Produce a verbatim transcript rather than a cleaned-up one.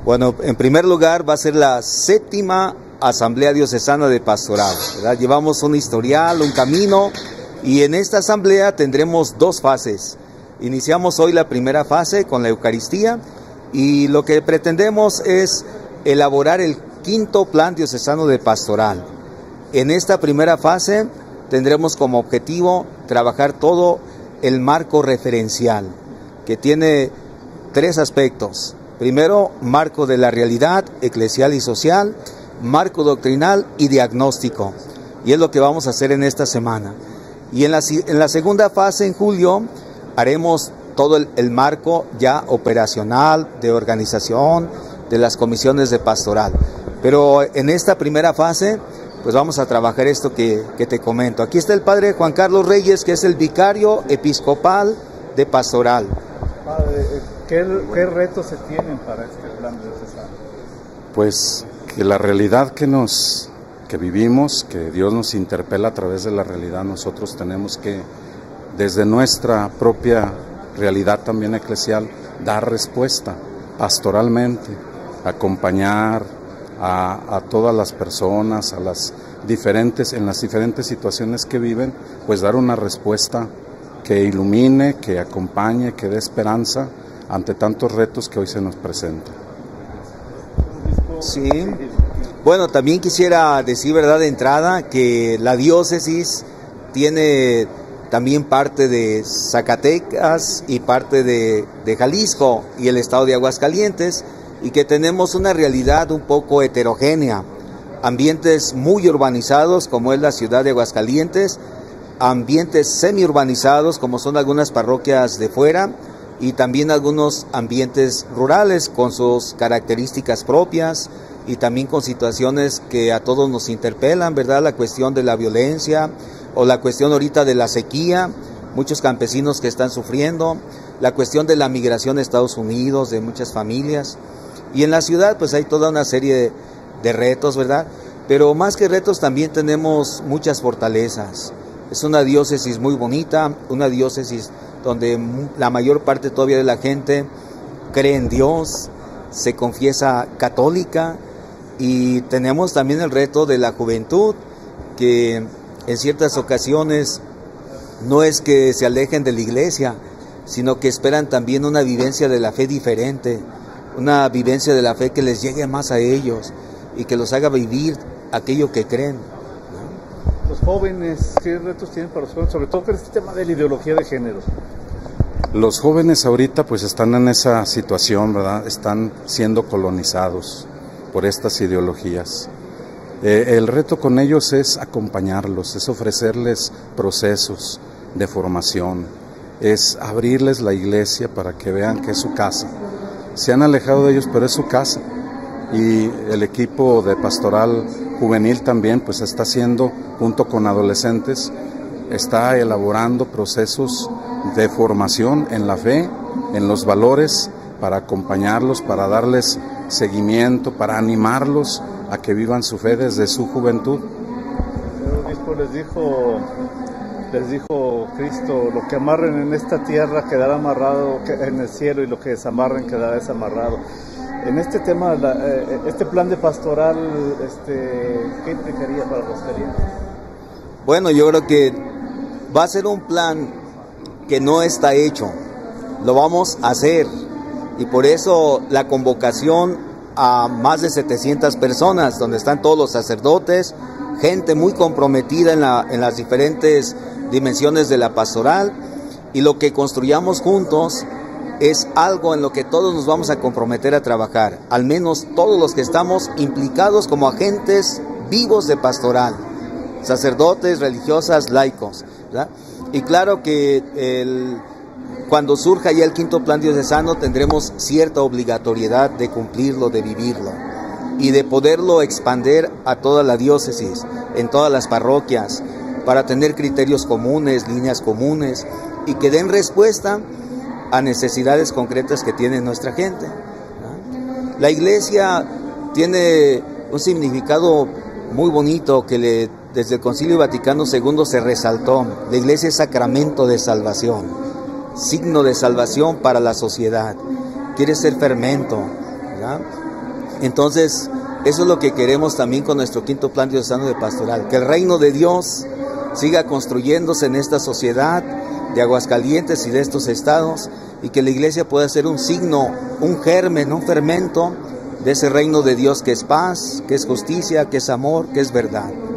Bueno, en primer lugar va a ser la séptima Asamblea Diocesana de Pastoral, ¿verdad? Llevamos un historial, un camino, y en esta asamblea tendremos dos fases. Iniciamos hoy la primera fase con la Eucaristía, y lo que pretendemos es elaborar el quinto Plan Diocesano de Pastoral. En esta primera fase tendremos como objetivo trabajar todo el marco referencial, que tiene tres aspectos. Primero, marco de la realidad eclesial y social, marco doctrinal y diagnóstico. Y es lo que vamos a hacer en esta semana. Y en la, en la segunda fase, en julio, haremos todo el, el marco ya operacional, de organización, de las comisiones de pastoral. Pero en esta primera fase, pues vamos a trabajar esto que, que te comento. Aquí está el padre Juan Carlos Reyes, que es el vicario episcopal de pastoral. Padre, ¿qué, qué retos se tienen para este plan diocesano? Pues que la realidad que nos que vivimos, que Dios nos interpela a través de la realidad, nosotros tenemos que, desde nuestra propia realidad también eclesial, dar respuesta pastoralmente, acompañar a, a todas las personas, a las diferentes, en las diferentes situaciones que viven, pues dar una respuesta que ilumine, que acompañe, que dé esperanza ante tantos retos que hoy se nos presentan. Sí, bueno, también quisiera decir, verdad, de entrada, que la diócesis tiene también parte de Zacatecas y parte de, de Jalisco y el estado de Aguascalientes, y que tenemos una realidad un poco heterogénea, ambientes muy urbanizados como es la ciudad de Aguascalientes, ambientes semi-urbanizados como son algunas parroquias de fuera, y también algunos ambientes rurales con sus características propias y también con situaciones que a todos nos interpelan, ¿verdad? La cuestión de la violencia o la cuestión ahorita de la sequía, muchos campesinos que están sufriendo, la cuestión de la migración a Estados Unidos de muchas familias, y en la ciudad pues hay toda una serie de, de retos, ¿verdad? Pero más que retos también tenemos muchas fortalezas. Es una diócesis muy bonita, una diócesis donde la mayor parte todavía de la gente cree en Dios, se confiesa católica, y tenemos también el reto de la juventud, que en ciertas ocasiones no es que se alejen de la iglesia, sino que esperan también una vivencia de la fe diferente, una vivencia de la fe que les llegue más a ellos y que los haga vivir aquello que creen. Los jóvenes, ¿qué retos tienen para los jóvenes? Sobre todo con este tema de la ideología de género. Los jóvenes ahorita pues están en esa situación, ¿verdad? Están siendo colonizados por estas ideologías. Eh, el reto con ellos es acompañarlos, es ofrecerles procesos de formación, es abrirles la iglesia para que vean que es su casa. Se han alejado de ellos, pero es su casa. Y el equipo de pastoral juvenil también pues está haciendo, junto con adolescentes, está elaborando procesos de formación en la fe, en los valores, para acompañarlos, para darles seguimiento, para animarlos a que vivan su fe desde su juventud. El obispo les dijo, les dijo Cristo, lo que amarren en esta tierra quedará amarrado en el cielo, y lo que desamarren quedará desamarrado. En este tema, la, eh, este plan de pastoral, este, ¿qué implicaría para los creyentes? Bueno, yo creo que va a ser un plan que no está hecho, lo vamos a hacer, y por eso la convocación a más de setecientas personas, donde están todos los sacerdotes, gente muy comprometida en, la, en las diferentes dimensiones de la pastoral, y lo que construyamos juntos es algo en lo que todos nos vamos a comprometer a trabajar, al menos todos los que estamos implicados como agentes vivos de pastoral, sacerdotes, religiosas, laicos, ¿verdad? Y claro que el, cuando surja ya el quinto plan diocesano tendremos cierta obligatoriedad de cumplirlo, de vivirlo y de poderlo expandir a toda la diócesis, en todas las parroquias, para tener criterios comunes, líneas comunes, y que den respuesta a necesidades concretas que tiene nuestra gente. La iglesia tiene un significado muy bonito que le, desde el Concilio Vaticano segundo se resaltó. La iglesia es sacramento de salvación, signo de salvación para la sociedad. Quiere ser fermento, ¿verdad? Entonces, eso es lo que queremos también con nuestro quinto plan diocesano de pastoral, que el reino de Dios siga construyéndose en esta sociedad de Aguascalientes y de estos estados, y que la iglesia pueda ser un signo, un germen, un fermento de ese reino de Dios que es paz, que es justicia, que es amor, que es verdad.